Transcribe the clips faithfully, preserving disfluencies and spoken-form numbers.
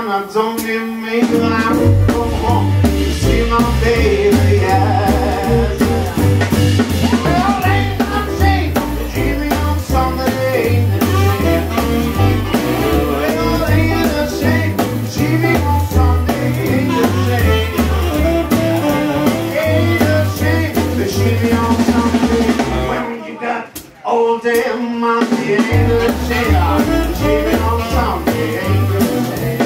I don't even make it when I go home. You see my baby, yes. Well, ain't no shame dreaming on something ain't the same. Well, ain't no shame dreaming on something ain't the same. Ain't no shame dreaming on something when you got all damn Monday. Ain't no shame dreaming on something ain't the same.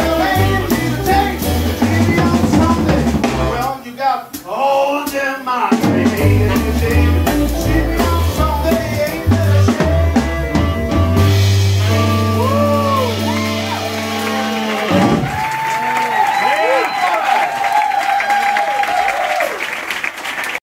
Oh, damn,